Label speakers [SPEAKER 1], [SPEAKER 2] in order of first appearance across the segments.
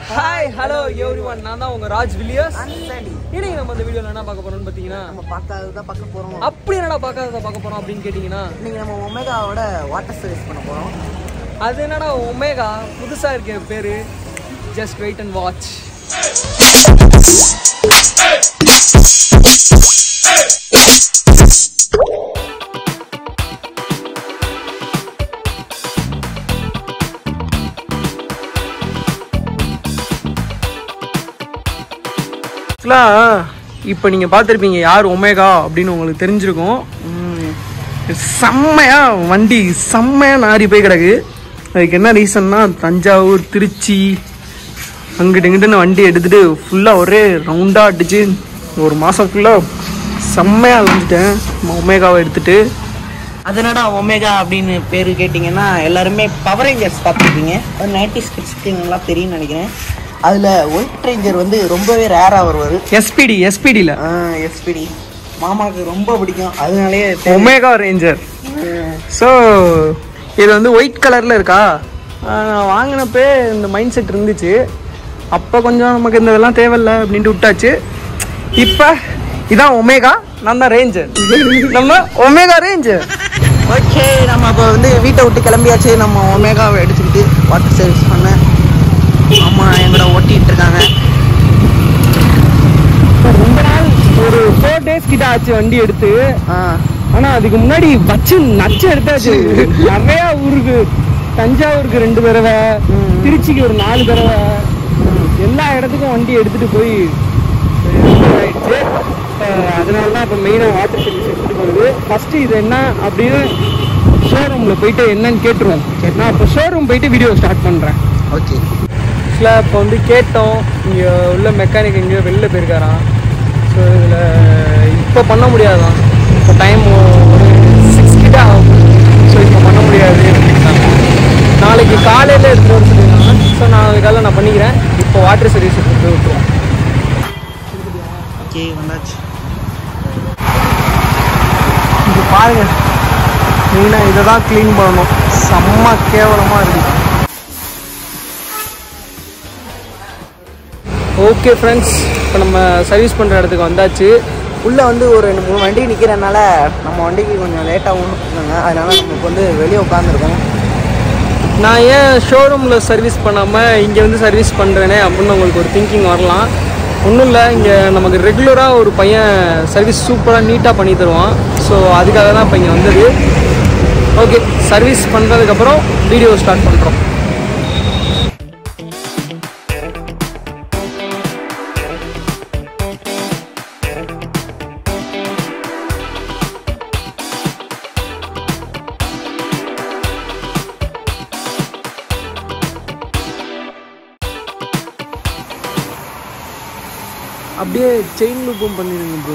[SPEAKER 1] Hi hello everyone, நான் தான் உங்க ராஜ் வில்லியர்ஸ். இன்னைக்கு நம்ம இந்த வீடியோல என்ன பார்க்க போறோம்னு பார்த்தீங்கன்னா,
[SPEAKER 2] நம்ம பார்க்காதத பார்க்க போறோம்.
[SPEAKER 1] அப்படி என்னடா பார்க்காதத பார்க்க போறோம் அப்படின்னு கேட்டிங்கன்னா,
[SPEAKER 2] இன்னைக்கு நம்ம ஒமேகாவோட வாட்டர் சர்வீஸ் பண்ண போறோம்.
[SPEAKER 1] அது என்னடா ஒமேகா புதுசா இருக்க பேரு. Just wait and watch. இப்போ நீங்கள் பார்த்துருப்பீங்க யார் ஒமேகா அப்படின்னு உங்களுக்கு தெரிஞ்சிருக்கும். செம்மையாக நாரி போய் கிடக்கு. அதுக்கு என்ன ரீசன்னா, தஞ்சாவூர் திருச்சி அங்கிட்டு இங்கிட்டுன்னு வண்டி எடுத்துகிட்டு ஃபுல்லாக ஒரே ரவுண்டாக அடிச்சு ஒரு மாதம் ஃபுல்லாக செம்மையாக அலைஞ்சிட்டேன் ஒமேகாவை எடுத்துகிட்டு.
[SPEAKER 2] அதனடா ஒமேகா அப்படின்னு பேர் கேட்டிங்கன்னா, எல்லாருமே பவர் ரேஞ்சர்ஸ் பார்த்துருப்பீங்க. ஒரு 90s கிட்ஸ்க்கு நல்லா தெரியும்னு நினைக்கிறேன். அதில் ஒயிட் ரேஞ்சர் வந்து ரொம்பவே ரேராக வருவார்.
[SPEAKER 1] எஸ்பிடியில்
[SPEAKER 2] எஸ்பிடி மாமாவுக்கு ரொம்ப பிடிக்கும், அதனாலேயே
[SPEAKER 1] ஒமேகா ரேஞ்சர். ஸோ இது வந்து ஒயிட் கலரில் இருக்கா. வாங்கினப்பே இந்த மைண்ட் செட் இருந்துச்சு. அப்போ கொஞ்சம் நமக்கு இந்த இதெல்லாம் தேவையில்லை அப்படின்ட்டு விட்டாச்சு. இப்போ இதான் ஒமேகா, நான் தான் ரேஞ்சர். நம்ம ஒமேகா ரேஞ்சர்.
[SPEAKER 2] ஓகே, நம்ம இப்போ வந்து வீட்டை விட்டு கிளம்பியாச்சு. நம்ம ஒமேகாவை எடுத்துக்கிட்டு வாட்டர் சர்வீஸ் பண்ண அம்மா எங்கூட ஓட்டிகிட்டு இருக்காங்க.
[SPEAKER 1] ரொம்ப நாள் ஒரு 4 days கிட்ட ஆச்சு வண்டி எடுத்து. ஆனால் அதுக்கு முன்னாடி நச்சு எடுத்தாச்சு. நிறையா ஊருக்கு, தஞ்சாவூருக்கு 2 தடவை, திருச்சிக்கு ஒரு 4 தடவை, எல்லா இடத்துக்கும் வண்டி எடுத்துகிட்டு போய் ஆயிடுச்சு. அதனால தான் இப்போ மெயினாக வாட்டர் சர்வீஸ் எடுத்துகிட்டு போகுது. ஃபஸ்ட்டு இது என்ன அப்படின்னு ஷோரூமில் போயிட்டு என்னன்னு கேட்டுருவோம். நான் இப்போ ஷோரூம் போயிட்டு வீடியோ ஸ்டார்ட் பண்ணுறேன்.
[SPEAKER 2] ஓகே,
[SPEAKER 1] ஆக்சுவலாக இப்போ வந்து கேட்டோம், இங்கே உள்ள மெக்கானிக் எங்கேயோ வெளில போயிருக்காராம். ஸோ இதில் இப்போ பண்ண முடியாதான். இப்போ டைம் ஒரு 6 கிட்ட ஆகும். ஸோ இப்போ பண்ண முடியாது. நாளைக்கு காலையில் எடுத்துகிட்டு வர சொல்லியிருக்காங்க. ஸோ நாளைக்கு காலையில் நான் பண்ணிக்கிறேன். இப்போ வாட்டர் சர்வீஸ் எடுத்துகிட்டு விட்டுருவோம்.
[SPEAKER 2] ஓகே, வந்தாச்சு.
[SPEAKER 1] இது பாருங்கள், மெயினாக இதை தான் க்ளீன் பண்ணணும். செம்ம கேவலமாக இருக்குது. ஓகே ஃப்ரெண்ட்ஸ், இப்போ நம்ம சர்வீஸ் பண்ணுற இடத்துக்கு வந்தாச்சு.
[SPEAKER 2] உள்ளே வந்து ஒரு 2-3 வண்டி நிற்கிறனால நம்ம வண்டிக்கு கொஞ்சம் லேட்டாகவும் இருக்காங்க. அதனால நமக்கு வந்து வெளியே உட்காந்துருக்கோம்.
[SPEAKER 1] நான் ஏன் ஷோரூமில் சர்வீஸ் பண்ணாமல் இங்கே வந்து சர்வீஸ் பண்ணுறேனே அப்படின்னு உங்களுக்கு ஒரு திங்கிங் வரலாம். ஒன்றும் இல்லை, இங்கே நமக்கு ரெகுலராக ஒரு பையன் சர்வீஸ் சூப்பராக நீட்டாக பண்ணி தருவான். ஸோ அதுக்காக தான் இப்போ இங்கே வந்தது. ஓகே, சர்வீஸ் பண்ணுறதுக்கப்புறம் வீடியோ ஸ்டார்ட் பண்ணுறோம். அப்படியே செயின் லூப்பும் பண்ணிடுங்க ப்ரோ.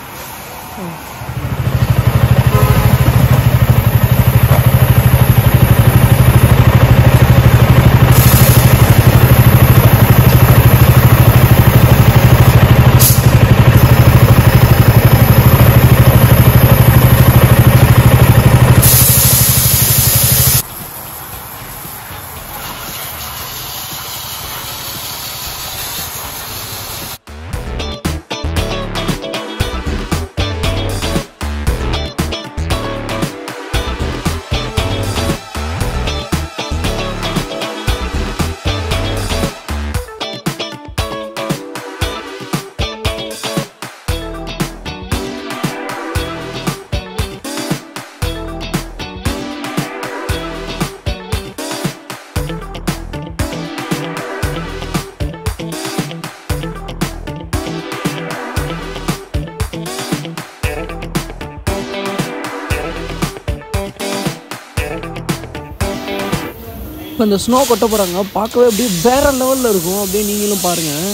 [SPEAKER 1] இப்போ இந்த ஸ்னோ கொட்ட போகிறாங்க, பார்க்கவே அப்படியே வேறு லெவலில் இருக்கும். அப்படியே நீங்களும் பாருங்கள்.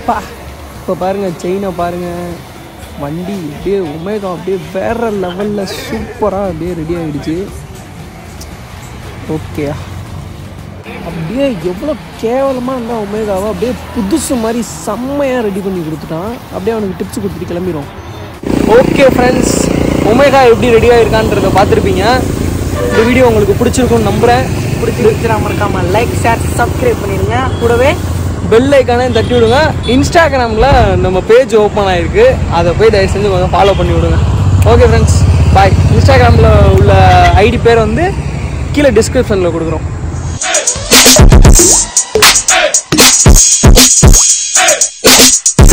[SPEAKER 1] பா இப்போ பாருங்கள் செயினை பாருங்கள், வண்டி அப்படியே ஒமேகா அப்படியே வேறு லெவலில் சூப்பராக அப்படியே ரெடி ஆகிடுச்சு. ஓகே, அப்படியே எவ்வளோ கேவலமாக இருந்தால் ஒமேகாவை அப்படியே புதுசு மாதிரி செம்மையாக ரெடி பண்ணி கொடுத்துட்டான். அப்படியே அவனுக்கு டிப்ஸ் கொடுத்துட்டு கிளம்பிடும். ஓகே ஃப்ரெண்ட்ஸ், ஒமேகா எப்படி ரெடி ஆகிருக்கான்றதை பார்த்துருப்பீங்க. இந்த வீடியோ உங்களுக்கு பிடிச்சிருக்குன்னு நம்புகிறேன்.
[SPEAKER 2] பிடிச்சிருந்துச்சுன்னா மறக்காமல் லைக், ஷேர், சப்ஸ்கிரைப் பண்ணிடுங்க. கூடவே
[SPEAKER 1] பெல் ஐக்கானே தட்டி விடுங்க. இன்ஸ்டாகிராமில் நம்ம பேஜ் ஓப்பன் ஆகிருக்கு, அதை போய் தயவு செஞ்சு கொஞ்சம் ஃபாலோ பண்ணி விடுங்க. Okay friends, bye. இன்ஸ்டாகிராமில் உள்ள ஐடி பேர் வந்து கீழே டிஸ்கிரிப்ஷனில் கொடுக்குறோம்.